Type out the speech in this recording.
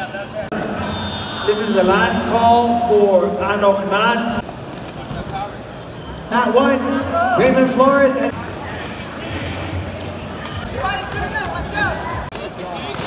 This is the last call for Anok Nat. Nat 1, Raymond Flores and